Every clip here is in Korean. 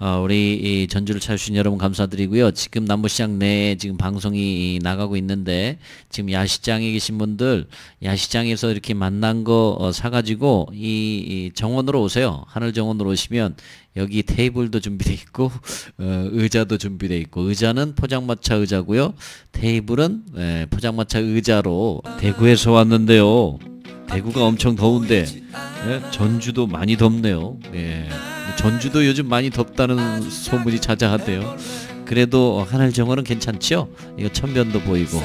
우리 이 전주를 찾아주신 여러분 감사드리고요. 지금 남부시장 내에 지금 방송이 나가고 있는데 지금 야시장에 계신 분들 야시장에서 이렇게 만난 거 사가지고 이 정원으로 오세요. 하늘 정원으로 오시면 여기 테이블도 준비되어 있고 의자도 준비되어 있고 의자는 포장마차 의자고요. 테이블은 포장마차 의자로 대구에서 왔는데요. 대구가 엄청 더운데 전주도 많이 덥네요. 전주도 요즘 많이 덥다는 소문이 자자하대요. 그래도 하늘정원은 괜찮죠? 이거 천변도 보이고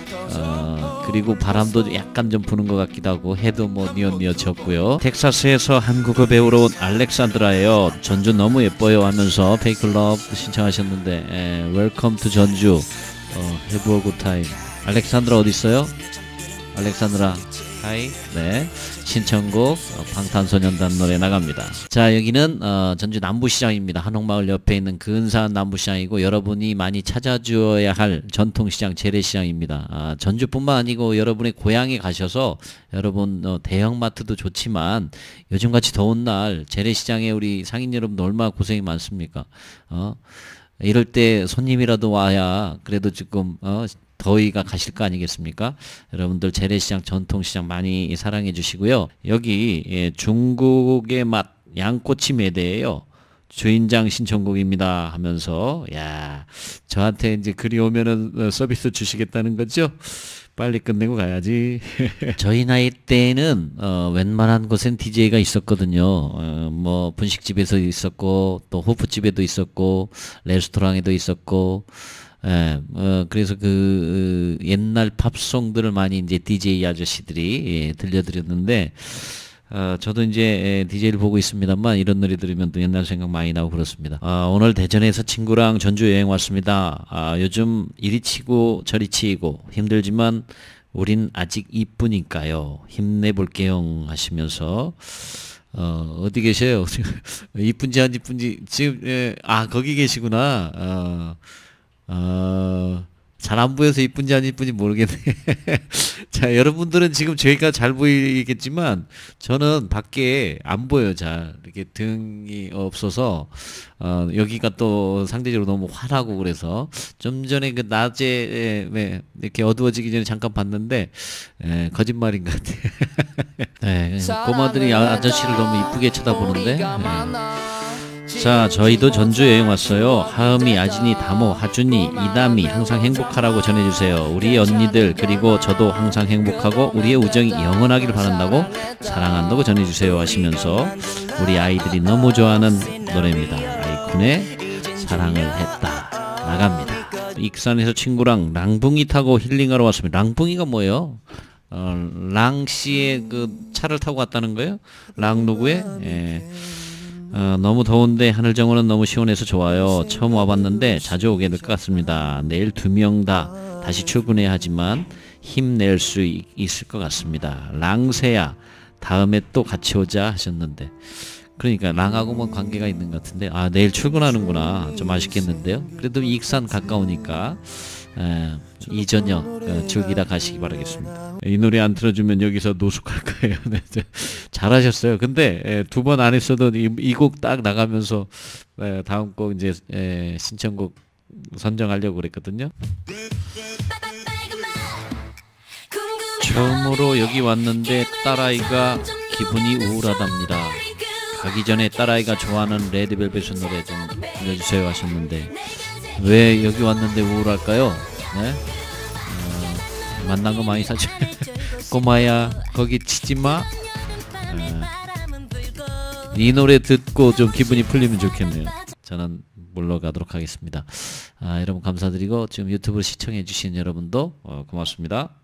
그리고 바람도 약간 좀 부는 것 같기도 하고 해도 뭐 뉘엿뉘엿 졌고요. 텍사스에서 한국어 배우러 온 알렉산드라예요. 전주 너무 예뻐요 하면서 페이클럽 신청하셨는데 웰컴 투 전주 해브 어 굿타임. 알렉산드라 어디 있어요? 알렉산드라 하이. 네, 신청곡 방탄소년단 노래 나갑니다. 자, 여기는 전주 남부시장입니다. 한옥마을 옆에 있는 근사한 남부시장이고 여러분이 많이 찾아주어야 할 전통시장 재래시장입니다. 전주뿐만 아니고 여러분의 고향에 가셔서 여러분 대형마트도 좋지만 요즘같이 더운 날 재래시장에 우리 상인 여러분들 얼마나 고생이 많습니까? 이럴 때 손님이라도 와야 그래도 조금 더위가 가실 거 아니겠습니까? 여러분들 재래시장 전통시장 많이 사랑해 주시고요. 여기 중국의 맛 양꼬치 매대예요. 주인장 신청곡입니다 하면서 야, 저한테 이제 글이 오면은 서비스 주시겠다는 거죠? 빨리 끝내고 가야지. 저희 나이 때는 웬만한 곳엔 DJ가 있었거든요. 뭐 분식집에서 있었고 또 호프집에도 있었고 레스토랑에도 있었고 그래서 그 옛날 팝송들을 많이 이제 DJ 아저씨들이 들려드렸는데 저도 이제 DJ를 보고 있습니다만 이런 노래 들으면 또 옛날 생각 많이 나고 그렇습니다. 오늘 대전에서 친구랑 전주 여행 왔습니다. 요즘 이리 치고 저리 치고 힘들지만 우린 아직 이쁘니까요. 힘내볼게요 하시면서 어디 계세요? 이쁜지 안 이쁜지 지금 거기 계시구나. 잘 안 보여서 이쁜지 안 이쁜지 모르겠네. 자, 여러분들은 지금 저희가 잘 보이겠지만 저는 밖에 안 보여요. 잘 이렇게 등이 없어서 여기가 또 상대적으로 너무 환하고 그래서 좀 전에 그 낮에 이렇게 어두워지기 전에 잠깐 봤는데 거짓말인 것 같아요. 네, 꼬마들이 아저씨를 너무 이쁘게 쳐다보는데. 자, 저희도 전주 여행 왔어요. 하음이, 아진이, 다모, 하준이, 이담이 항상 행복하라고 전해주세요. 우리 언니들 그리고 저도 항상 행복하고 우리의 우정이 영원하길 바란다고 사랑한다고 전해주세요 하시면서 우리 아이들이 너무 좋아하는 노래입니다. 아이콘의 사랑을 했다 나갑니다. 익산에서 친구랑 랑붕이 타고 힐링하러 왔습니다. 랑붕이가 뭐예요? 랑씨의 그 차를 타고 갔다는 거예요? 랑누구의? 너무 더운데 하늘정원은 너무 시원해서 좋아요. 처음 와봤는데 자주 오게 될 것 같습니다. 내일 2명 다 다시 출근해야 하지만 힘낼 수 있을 것 같습니다. 랑새야 다음에 또 같이 오자 하셨는데 그러니까 랑하고 뭐 관계가 있는 것 같은데 내일 출근하는구나. 좀 아쉽겠는데요. 그래도 익산 가까우니까 이 저녁 즐기다 가시기 바라겠습니다. 이 노래 안 틀어주면 여기서 노숙할 거예요. 네, 잘하셨어요. 근데 2번 안 했어도 이 곡 딱 나가면서 다음 곡 이제 신청곡 선정하려고 그랬거든요. 처음으로 여기 왔는데 딸아이가 기분이 우울하답니다. 가기 전에 딸아이가 좋아하는 레드벨벳의 노래 좀 들려주세요 하셨는데 왜 여기 왔는데 우울할까요? 네? 만난 거 많이 사죠. 꼬마야 거기 치지마. 이 노래 듣고 좀 기분이 풀리면 좋겠네요. 저는 물러가도록 하겠습니다. 여러분 감사드리고 지금 유튜브를 시청해 주신 여러분도 고맙습니다.